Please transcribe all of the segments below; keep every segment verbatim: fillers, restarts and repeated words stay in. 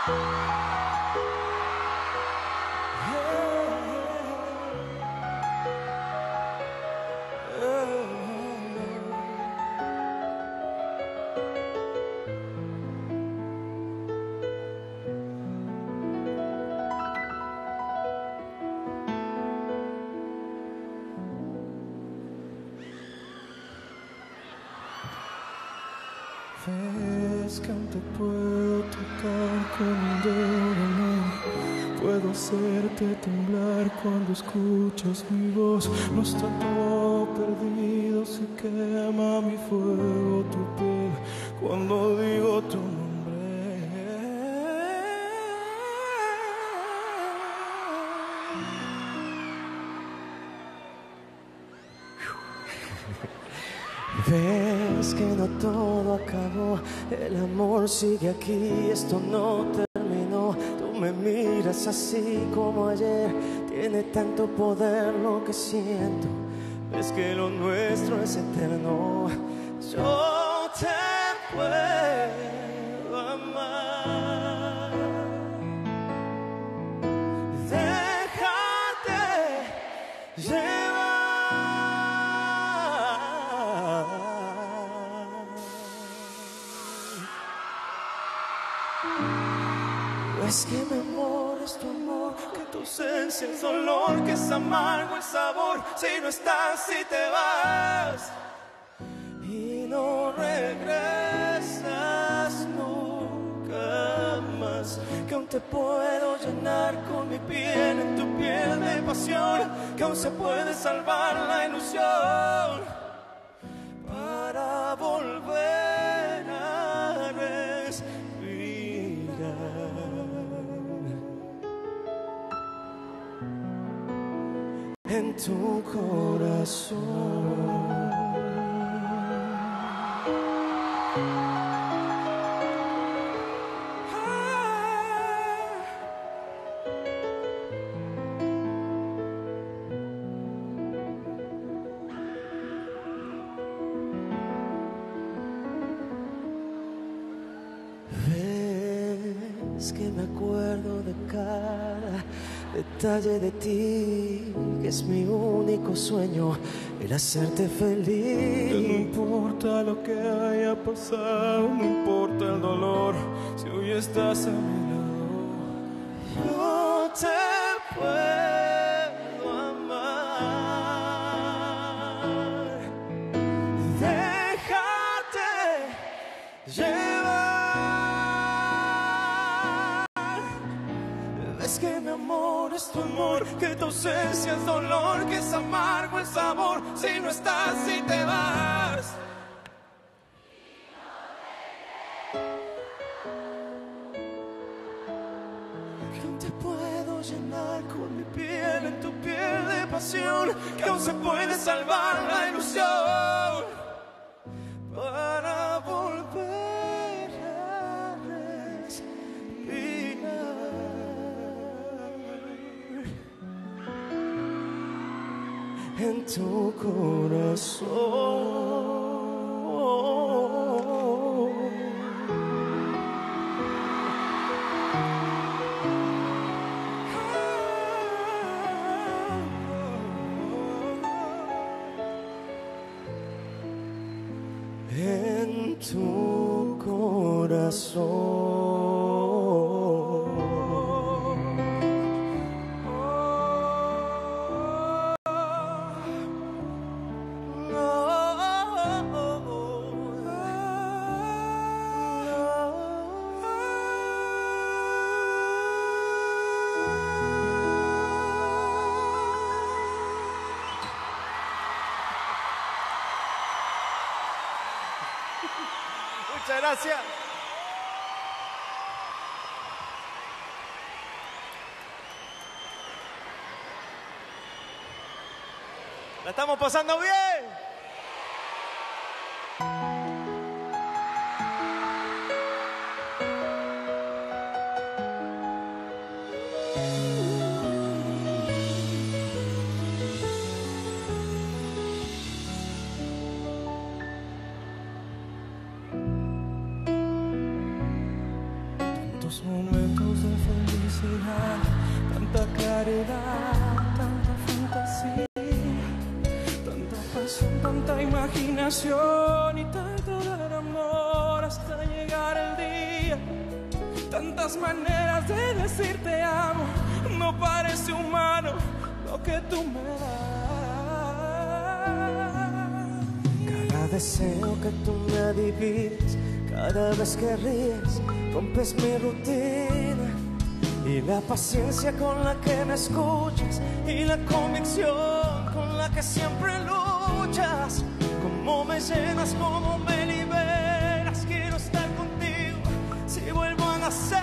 Ves que aún te puedo tocar con un dedo de amor. Puedo hacerte temblar cuando escuchas mi voz. No está todo perdido, se quema mi fuego tu piel cuando digo tu nombre. Ves que no todo acabó, el amor sigue aquí, esto no terminó. Tú me miras así como ayer, tiene tanto poder lo que siento. Ves que lo nuestro es eterno. Yo te puedo amar. Déjate llevar. Es que mi amor es tu amor, que tu ausencia es dolor, que es amargo el sabor si no estás, si te vas y no regresas nunca más. Que aún te puedo llenar con mi piel en tu piel de pasión, que aún se puede salvar la ilusión para volver a respirar en tu corazón. Ves que me acuerdo de cada detalle de ti, que es mi único sueño, el hacerte feliz. Que no importa lo que haya pasado, no importa el dolor, si hoy estás a mi lado. Yo te puedo amar. Déjate llevar. Ves que mi amor es tu amor, que tu ausencia es dolor, que es amargo el sabor si no estás, si te vas. Que aún te puedo llenar con mi piel en tu piel de pasión, que aún se puede salvar la ilusión para volver a respirar en tu corazón. En tu corazón. Muchas gracias. ¿La estamos pasando bien? Tantos momentos momentos de felicidad, tanta claridad, tanta fantasía, tanta pasión, tanta imaginación y tanto dar amor hasta llegar el día. Tantas maneras de decir te amo, no parece humano lo que tú me das. Cada deseo que tú me adivinas, cada vez que ríes, rompes mi rutina. Y la paciencia con la que me escuchas y la convicción con la que siempre luchas. Cómo me llenas, cómo me liberas. Quiero estar contigo si vuelvo a nacer.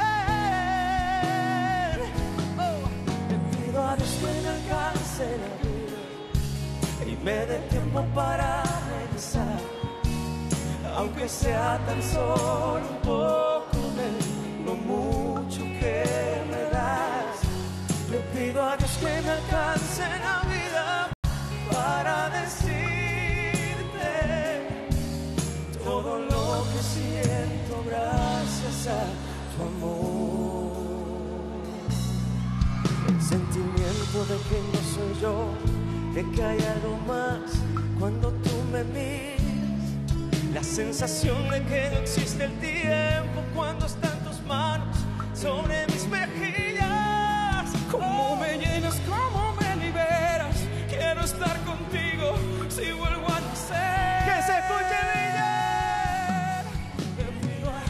Oh, te pido a Dios que me alcance la vida y me dé tiempo para regresar, aunque sea tan solo un poco de lo mucho que me das. Le pido a Dios que me alcance la vida para decirte todo lo que siento gracias a tu amor. El sentimiento de que no soy yo, de que hay algo más cuando tú me miras. La sensación de que no existe el tiempo cuando están tus manos sobre mis mejillas. Cómo me llenas, cómo me liberas. Quiero estar contigo si vuelvo a nacer. Que se escuche brillar. Te pido a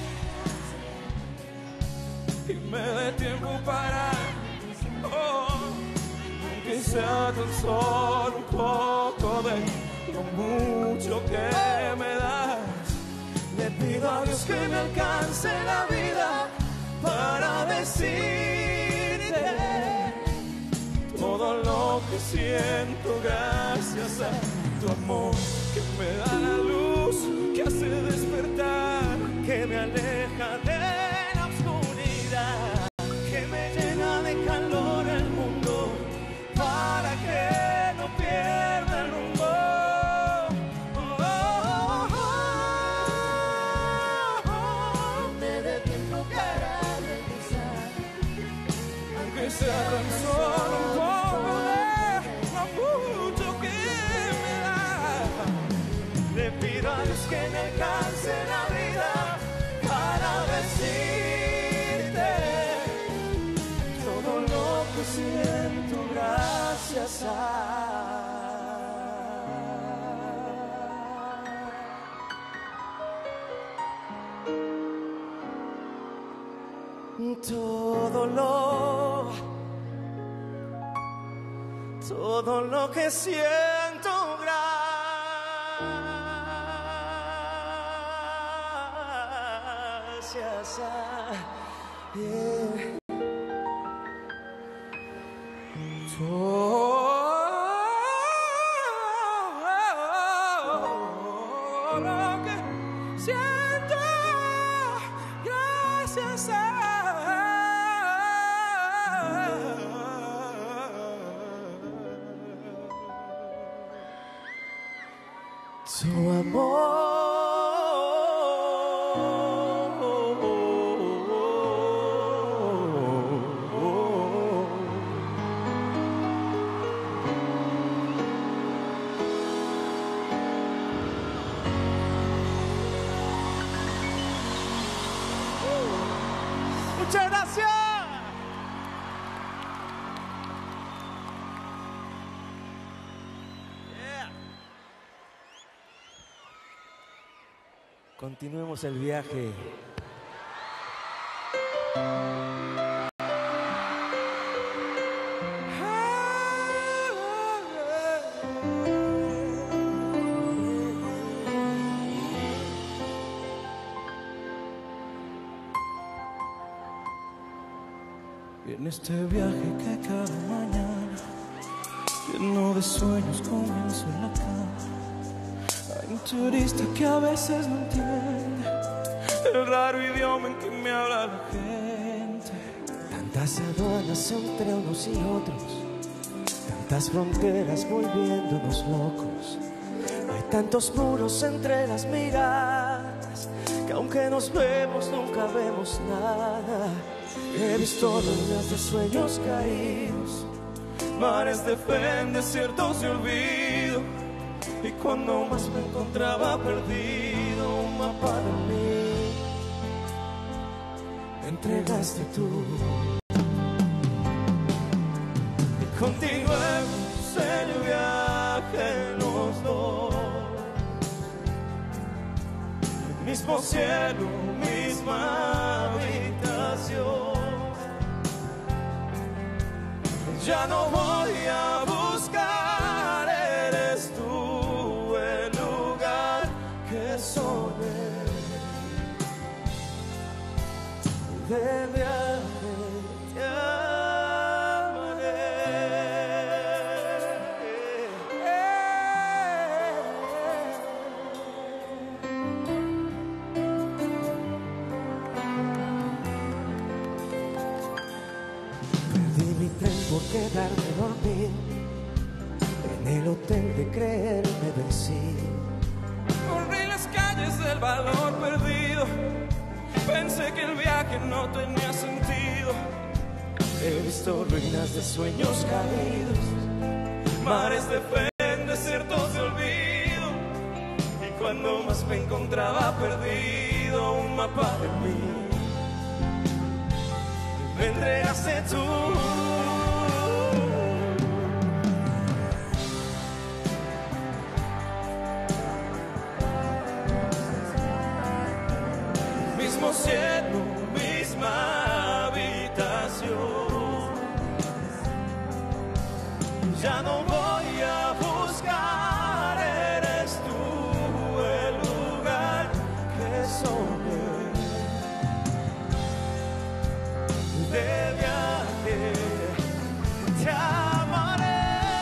Dios y me dé tiempo para, oh, aunque sea tan solo un poco de lo mucho que me das. Le pido a Dios que me alcance la vida para decirte todo lo que siento gracias a tu amor, que me da la luz, que hace despertar, que me aleja de la oscuridad, que me llena de calor el mundo para que no pierda el rumbo. Oh, oh, oh, oh, oh. Me dé tiempo para regresar, aunque sea tan solo un poco de lo mucho que me das. le pido a Dios que me alcance la vida para decirte todo lo que siento gracias a todo lo todo lo que siento gracias a yeah. Todo lo que siento gracias a tu amor. Muchas gracias. Continuemos el viaje. Y en este viaje que cada mañana, lleno de sueños, comienzo en la cama. Hay un turista que a veces no entiende el raro idioma en que me habla la gente. Tantas aduanas entre unos y otros, tantas fronteras volviéndonos locos. Hay tantos muros entre las miradas que aunque nos vemos nunca vemos nada. He visto ruinas de sueños caídos, mares de fe en desiertos de olvido. Y cuando más me encontraba perdido, un mapa de mí me entregaste tú. Y continuemos el viaje los dos, mismo cielo, misma habitación. Ya no voy a buscar, eres tú el lugar que soñé. De viaje te amaré. Perdí mi tren por quedarme dormido, en el hotel de creer me vencí. Corrí las calles del valor perdido, pensé que el viaje no tenía sentido. He visto ruinas de sueños caídos, Mares de fe en desiertos de olvido. y cuando más me encontraba perdido, un mapa de mí me entregaste tú. Mismo cielo, misma habitación. Ya no voy a buscar, eres tú el lugar que soñé. De viaje te amaré.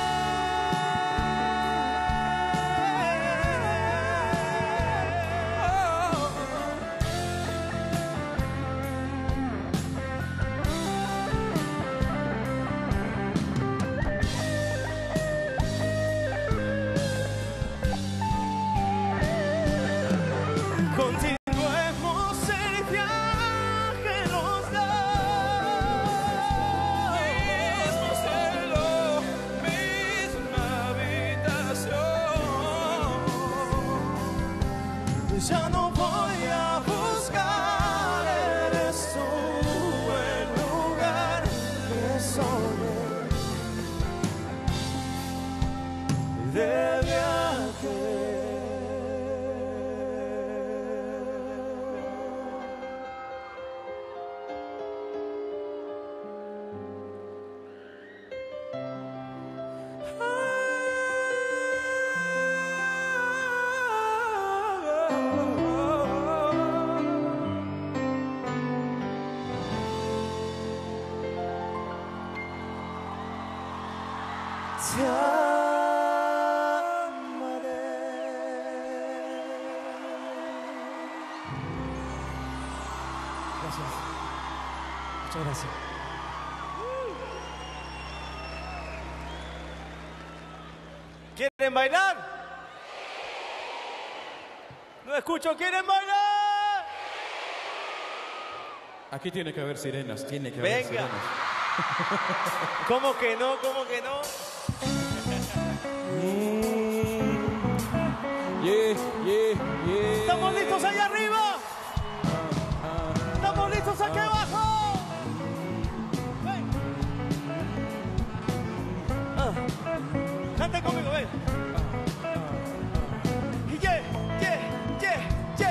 Continuemos el viaje los dos, Mismo cielo, misma habitación. ya no voy a buscar, eres tú el lugar que soñé. De viaje te amaré. Gracias. Muchas gracias. ¿Quieren bailar? No escucho, ¿quieren bailar? Aquí tiene que haber sirenas, tiene que haber Venga. sirenas. ¿Cómo que no? ¿Cómo que no? Yeah, yeah, yeah. ¿Estamos listos allá arriba? ¿Estamos listos aquí abajo? Ven. Ah. Canten conmigo, ven. Y yeah, yeah, yeah, yeah.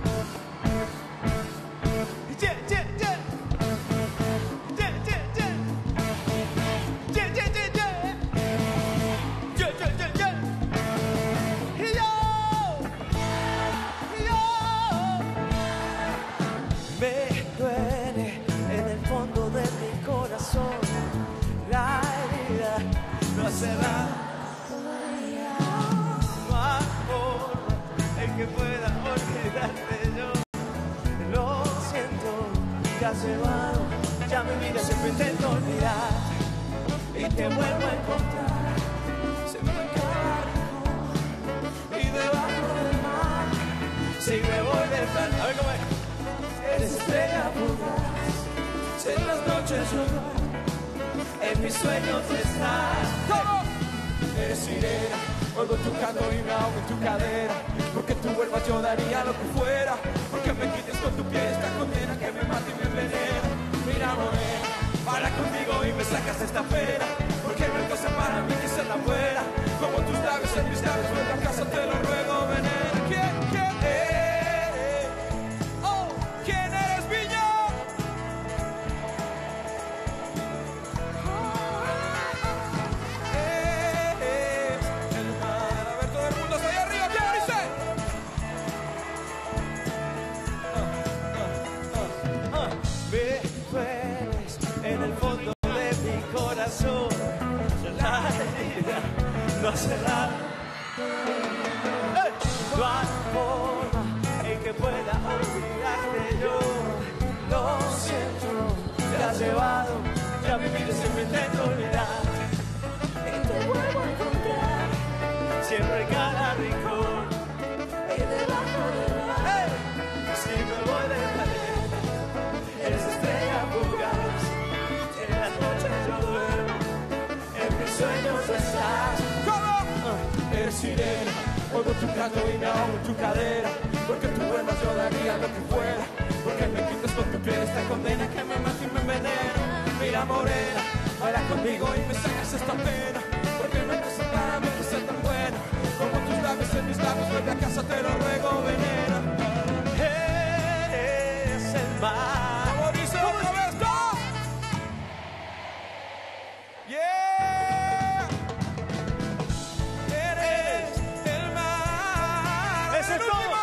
Yeah, yeah, yeah. Yeah, yeah, yeah. Yeah, yeah, yeah, yeah. Yeah, yeah, yeah, yeah. Y yo, y yo. Me duele en el fondo de mi corazón. La herida no hace nada. No hay forma en que pueda olvidarte yo. Lo siento, ya se va. Ya mi vida siempre intento olvidar. Y te vuelvo a encontrar. Siempre en cada rincón y debajo del mar. Si me voy de tal. A ver cómo es. Eres estrella fugaz. en las noches yo duermo, en mis sueños estás. ¿Cómo? Eres sirena, oigo tu canto y me ahogo en tu cadera. Porque tú vuelvas yo daría lo que fuera. Porque me quites con tu piel esta condena que me mata y me envenena. Mira morena, para conmigo y me sacas de esta pena. Porque no hay cosa para mí que sea tan buena como tus labios en mis labios. Vuelve a casa, te lo ruego, venena. ¿Quién, quién eres? Oh, ¿quién eres, Viña? Eres el mar. A ver, todo el mundo ahí arriba, ¿quién dice? Ah, ah, ve, tú eres en el fondo de mi corazón. La herida no ha cerrado. ¡Hey! No hay forma en que pueda olvidarte yo. Lo siento, te has llevado. Ya mi vida siempre intento olvidar. Y te vuelvo a encontrar. Siempre en cada rincón. Y debajo del mar. ¡Hey! Si me voy de planeta, eres estrella fugaz. En las noches yo duermo, en mis sueños estás. ¿Cómo? Uh, eres sirena, oigo tu canto y me ahogo en tu cadera. Porque tú vuelvas yo daría lo que fuera. Porque me quitas con tu piel esta condena que me mata y me envenena. Mira morena, baila conmigo y me sacas esta pena. Porque no hay cosa para mí que sea tan buena como tus labios en mis labios. Vuelve a casa, te lo ruego, venena. Eres el mar. ¿Cómo dice otra vez todo? Yeah. Eres el mar. Ese es El todo. último.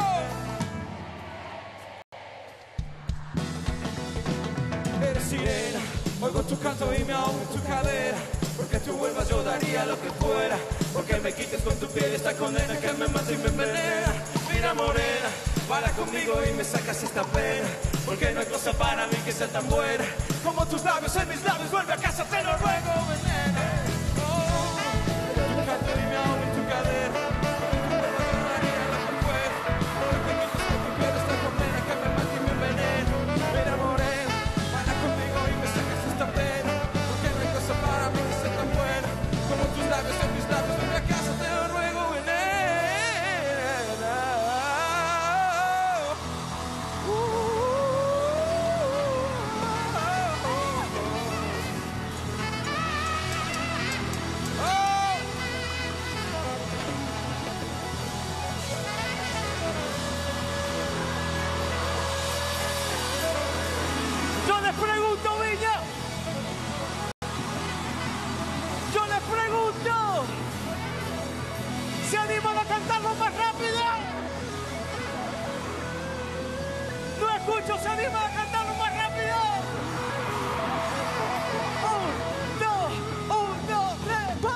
Eres sirena, oigo tu canto y me ahogo en tu cadera. Porque tú vuelvas yo daría lo que fuera. Porque me quites con tu piel esta condena que me mata y me envenena. Mira morena, para conmigo y me sacas esta pena. Porque no hay cosa para mí que sea tan buena como tus labios en mis labios. Vuelve a casa, te lo ruego, venena. Oh, tu canto y me ahogo en tu cadera. Tú vuelvas yo daría lo que fuera. Porque me quites con tu piel esta condena que me mata y me envenena. Mira morena, para conmigo y me sacas esta pena. Porque no hay cosa para mí que sea tan buena como tus labios en mis labios. Vuelve a casa, te lo ruego, venena. Yo les pregunto, Viña. Yo les pregunto. ¿Se animan a cantarlo más rápido? No escucho, ¿se animan a cantarlo más rápido? Un, dos, un, dos, tres, ¡pam!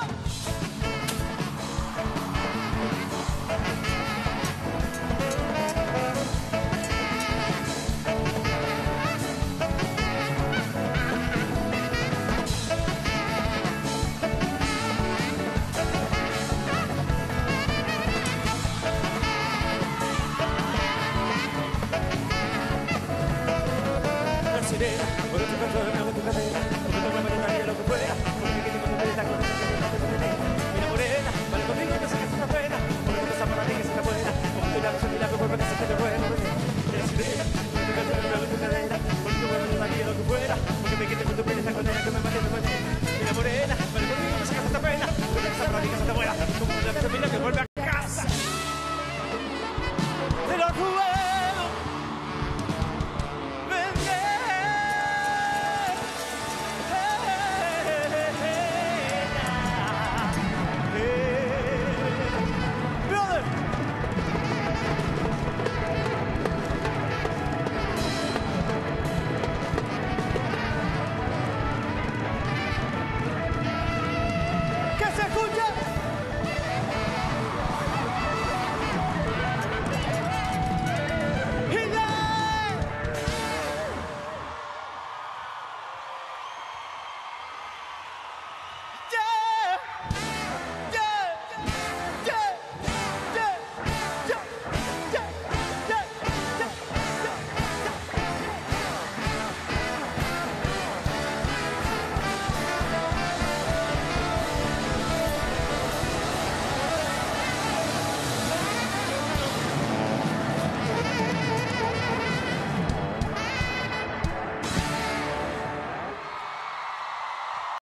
Sirena, oigo tu canto y me ahogo en tu cadera. Porque tú vuelvas yo daría lo que fuera. Porque me quites con tu piel esta condena que me mata y me envenena. Mira morena, vale conmigo y me sacas esta pena. Porque no pasa para mí que sea tan buena como tus labios en mis labios. Vuelve a casa, te lo ruego, venena. Eres sirena, oigo tu canto y me ahogo en tu cadera. Porque tú vuelvas yo daría lo que fuera.